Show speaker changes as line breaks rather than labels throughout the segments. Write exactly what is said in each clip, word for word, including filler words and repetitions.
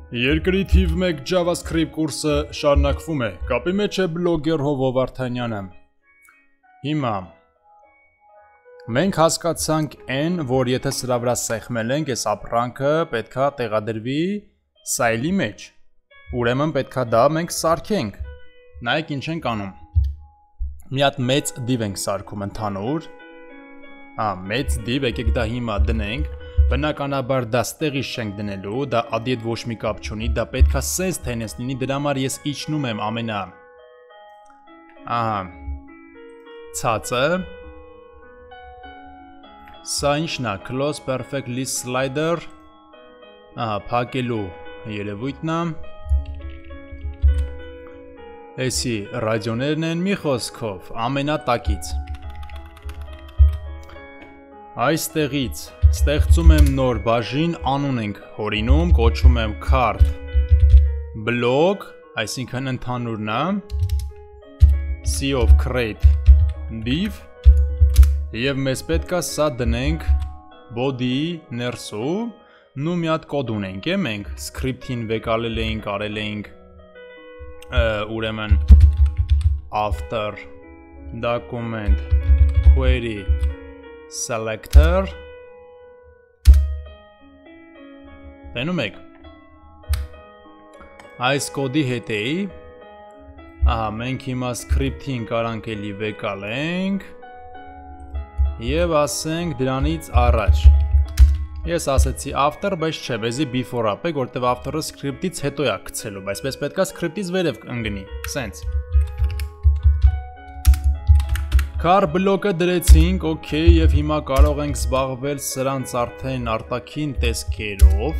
Երկրի թիվ մեկ JavaScript կուրսը շարունակվում է, կապի մեջ է բլոգեր Հովով Վարդանյանը։ Հիմա մենք հասկացանք այն, որ եթե սրա վրա սեղմել ենք, այս ապրանքը պետքա տեղադրվի սայլի մեջ, ուրեմն պետքա դա մենք սարքենք։ Նայեք ինչ ենք անում։ Մի հատ մեծ div ենք սարքում ընդհանուր։ Ա, մեծ div, եկեք դա հիմա դնենք։ Բնականաբար դա ստեղից չենք դնելու, դա ադի հետ ոչ մի կապ չունի, դա պետքա sense tense լինի, դրա համար ես իջնում եմ ամենա ահա ցածը։ Սա ինչն է, close perfect list slider, ահա փակելու երևույթն է։ Էսի ռադիոներն են մի խոսքով, ամենատակից։ Այստեղից ստեղծում եմ նոր բաժին, անուն ենք հորինում, կոչում եմ card blog, այսինքն ընդհանուրն է, C of create div, և մեզ պետքա սա դնենք body-ի ներսում, նու մի հատ կոդ ունենք է մենք, script-ին վեկալել էինք, արել էինք, ուրեմն after document query selector, տենում եք, այս կոդի հետ էի, ահա մենք հիմա script-ին կարանք էլի վեկալենք և ասենք դրանից առաջ, ես ասեցի after, բայց չէ, բեզի before ապեք, որտև after-ը script-ից հետո է գցելու, բայց պես պետքա script-ից վերև ընգնի, սենց։ Car block-ը դրեցինք, օքեյ, և հիմա կարող ենք զբաղվել սրանց արդեն արտաքին տեսքերով։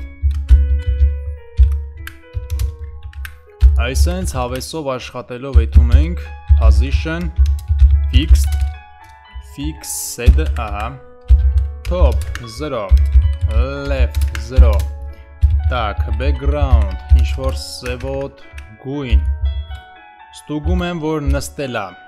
Այսենց հավեսով աշխատելով եթում ենք position, fixed, fixed, ահա, top zero, left zero, так, background, ինչ-որ սևոտ գույն, ստուգում եմ, որ նստել է,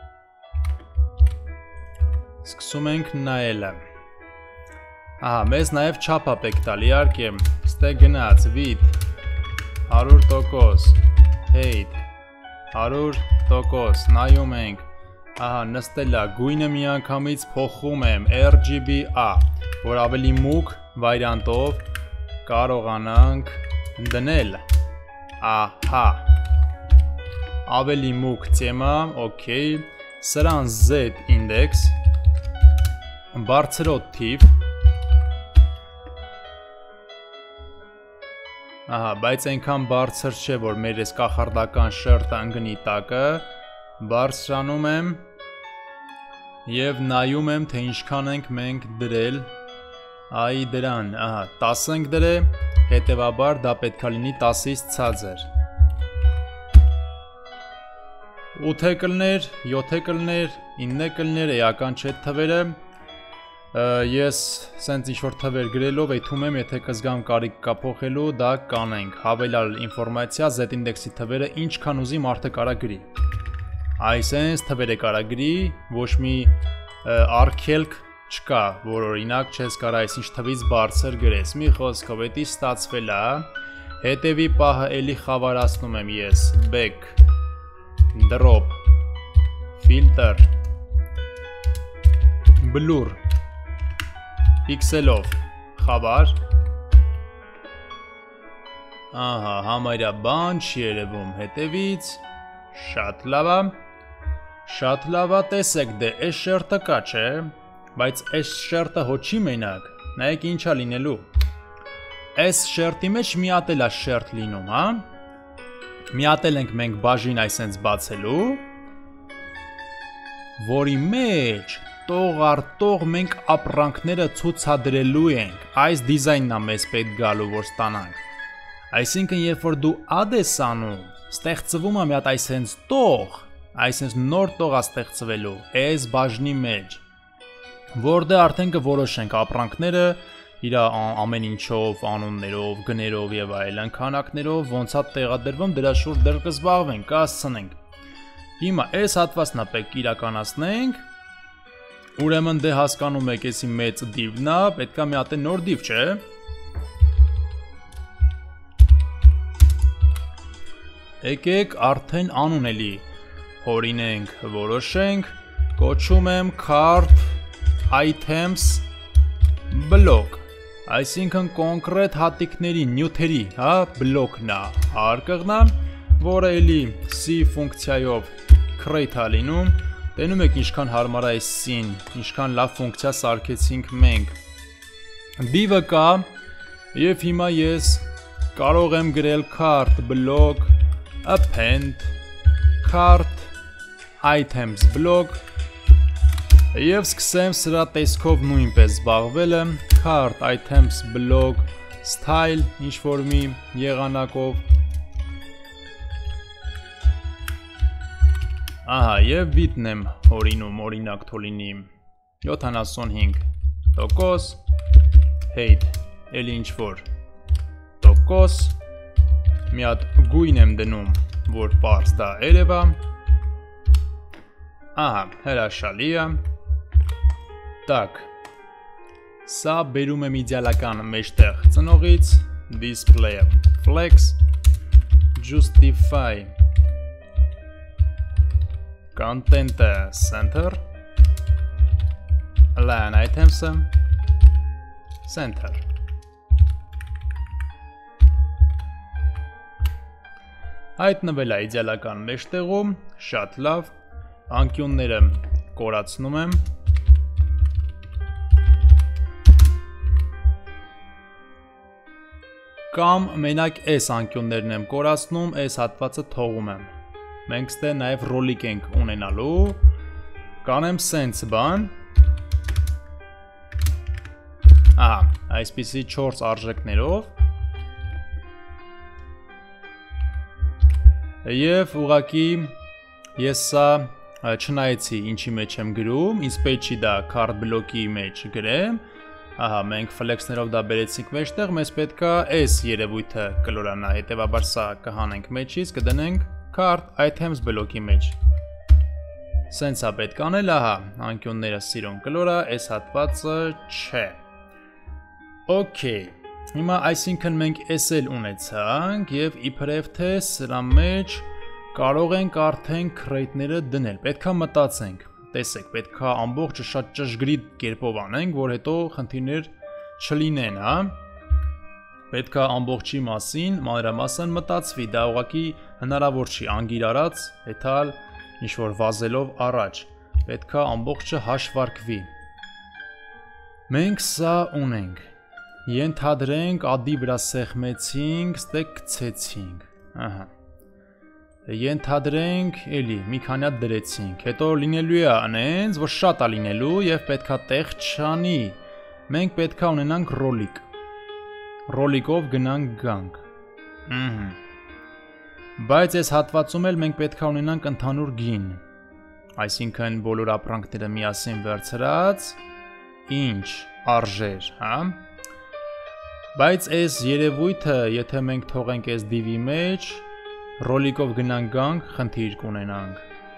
սկսում ենք նայելը, ահա, մեզ նաև չապ ապեք տալ, իհարկե, ստե գնաց, վիդ, հարյուր տոկոս, height, հարյուր տոկոս, նայում ենք, ահա, նստել է, գույնը միանգամից փոխում եմ, R G B A, որ ավելի մուգ վայրանտով կարողանանք դնել, ահա, ավելի մուգ թեմա, օքեյ, սրան Z index, բարձրոտ թիվ, ահա, բայց այնքան բարձր չէ, որ մեր ես կախարդական շերտը ընգնի տակը, բարձրանում եմ և նայում եմ, թե ինչքան ենք մենք դրել այ դրան, ահա, տաս ենք դրե, հետևաբար դա պետքա լինի տասից ցածր։ ութ կլներ, յոթ կլներ, ինը կլներ, էական չէ թվերը, ես սենց ինչ-որ թվեր գրելով եթում եմ, եթե կզգամ կարիք կա փոխելու, դա կանենք, հավելյալ ինվորմացիա, Z ինդեքսի թվերը ինչքան ուզի մարդը կարա գրի։ Այսենց թվերը կարա գրի, ոչ մի արգելք չկա, որ օրինակ չես կարա այս ինչ թվից բարձր գրես, մի խոսքով էտի ստացվել է, հետևի պահը էլի խավարացնում եմ ես, back, drop, filter, blur, pixelով, խավար, ահա, համարյա բան չի երևում հետևից, շատ լավա, շատ լավա, տեսեք դե, այս շերտը կա չէ, բայց այս շերտը հոչի մենակ, նայեք ինչա լինելու, այս շերտի մեջ միատել է շերտ լինում, հա, միատել ենք մենք բաժին այսենց բացելու, որի մեջ տող առ տող մենք ապրանքները ցուցադրելու ենք, այս դիզայնն է մեզ պետք գալու, որ ստանանք, այսինքն երբ որ դու ադ ես անում, ստեղծվում է մի հատ այսենց տող, այսենց նոր տող է ստեղծվելու, այս բաժնի մեջ, որտեղ արդեն կորոշենք ապրանքները, իր ամեն ինչով, անուններով, գներով և այլն, քանակներով, ոնց է տեղադրվում, դրա շուրջ դեռ կզբաղվենք, կհասցնենք։ Հիմա այս հատվածն է պետք իրականացնենք, ուրեմն դե հասկանում եք էսի մեծ div-ն է, պետքա մի հատ նոր div, չէ։ եկեք արդեն անուն էլի հորինենք, որոշենք, կոչում եմ cart items block, այսինքն կոնկրետ հատիկների, նյութերի, հա, բլոկն է, արկղն է, որը էլի C ֆունկցիայով create-ա լինում, տենում եք ինչքան հարմար է C-ն, ինչքան լավ ֆունկցիա սարքեցինք մենք, div-ը կա, և հիմա ես կարող եմ գրել cart block append cart items block և սկսեմ սրա տեսքով նույնպես զբաղվելը cart items block style ինչ-որ մի եղանակով ահա և վիդն եմ հորինում, օրինակ թոլինի յոթանասունհինգ տոկոս height էլի ինչ-որ տոկոս մի հատ գույն եմ դնում, որ պարզ դա երևա ահա, հրաշալի է Так, սա բերում եմ իդեալական մեջտեղ ծնողից, display flex, justify, content center, align items, center. Հայտնվել է իդեալական մեջտեղում, շատ լավ, անկյունները կորացնում եմ, կամ մենակ այս անկյուններն եմ կորացնում, այս հատվածը թողում եմ, մենք ստե նաև ռոլիկ ենք ունենալու, կանեմ սենց բան, ահա, այսպիսի չորս արժեքներով, և ուղղակի ես սա չնայեցի ինչի մեջ եմ գրում, ինձ պետք չի դա cart block-ի մեջ գրեմ, ահա, մենք flex-ներով դա բերեցինք մեջտեղ, մեզ պետք է այս երևույթը կլորանա, հետևաբար սա կհանենք մեջից, կդնենք cart items block-ի մեջ։ Սենց է պետք անել, ահա, անկյունները սիրուն կլորա, այս հատվածը չէ։ Okay, հիմա այսինքն մենք այս էլ ունեցանք և իբրև թե սրա մեջ կարող ենք արդեն crate-ները դնել, պետք է մտածենք, տեսեք, պետք է ամբողջը շատ ճշգրիտ կերպով անենք, որ հետո խնդիրներ չլինեն, հա։ Պետք է ամբողջի մասին մանրամասն մտածվի, դա ուղղակի հնարավոր չի անգիր արած, հետալ ինչ-որ վազելով առաջ, պետք է ամբողջը հաշվարկվի։ Մենք սա ունենք, ենթադրենք ադի վրա սեղմեցինք, ստե գցեցինք, ահա։ Ենթադրենք էլի մի քանի հատ դրեցինք, հետո լինելու է անենց, որ շատ է լինելու և պետք է տեղ չանի, մենք պետք է ունենանք ռոլիկ, ռոլիկով գնանք գանք, բայց այս հատվածում էլ մենք պետք է ունենանք ընդհանուր գին, այսինքն բոլոր ապրանքները միասին վերցրած, ինչ արժեր, հա, բայց այս երևույթը, եթե մենք թողենք այս div-ի մեջ, ռոլիկով գնանք գանք, խնդիր կունենանք։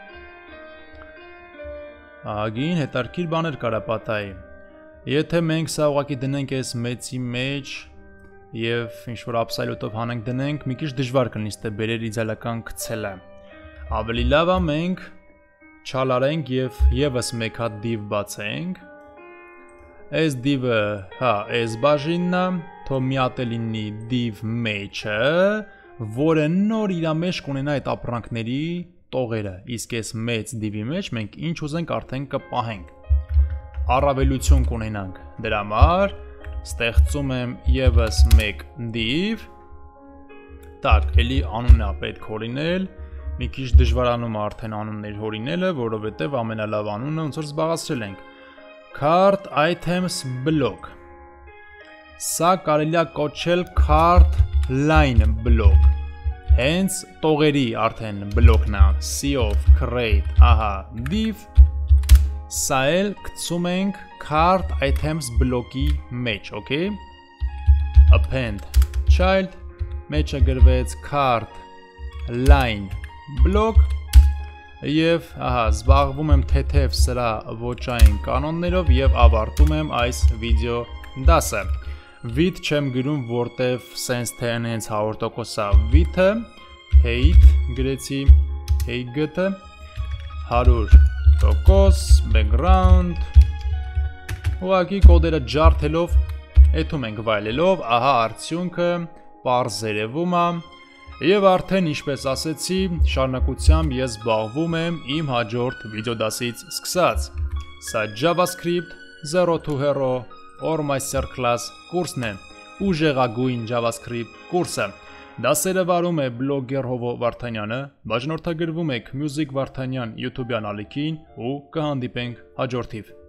Ագին հետարքիր բաներ կարապատայի։ Եթե մենք սա ուղղակի դնենք այս մեծի մեջ և ինչ-որ upside-ով հանենք դնենք, մի քիչ դժվար կլինի ստե բերեր իդեալական գցելը։ Ավելի լավ է մենք չալարենք և ևս մեկ հատ div բացենք։ Այս div-ը, հա, այս բաժինն է, թո մի հատ է լինի div մեջը, որը նոր իրա մեջ կունենա այդ ապրանքների տողերը, իսկ այս մեծ div-ի մեջ մենք ինչ ուզենք արդեն կպահենք, առավելություն կունենանք, դրա համար ստեղծում եմ ևս մեկ div, так, էլի անունն է պետք հորինել, մի քիչ դժվարանում է արդեն անուններ հորինելը, որովհետև ամենալավ անունը ոնց որ զբաղացրել ենք, cart items block, սա կարելի է կոչել cart line block, հենց տողերի արդեն բլոկն է, C-ով create, ահա, div, սա էլ գցում ենք cart items block-ի մեջ, okay, append child, մեջը գրվեց cart line block, և, ահա, զբաղվում եմ թեթև սրա ոճային կանոններով և ավարտում եմ այս վիդեո դասը։ Վիդ չեմ գրում, որտև սենց թե նենց հարյուր տոկոս է վիդը, height գրեցի height գտը հարյուր տոկոս background ուղղակի կոդերը ջարդելով էթում ենք վայելելով, ահա արդյունքը պարզ երևում է եւ արդեն ինչպես ասեցի, շարունակությամբ ես զբաղվում եմ իմ հաջորդ վիդեոդասից սկսած։ Սա JavaScript zero to hero or masterclass կուրսն է, ուժեղագույն JavaScript կուրսը։ Դասերը վարում է բլոգեր Հովո Վարդանյանը, բաժանորդագրվում եք Music Վարդանյան YouTube ալիքին ու կհանդիպենք հաջորդիվ։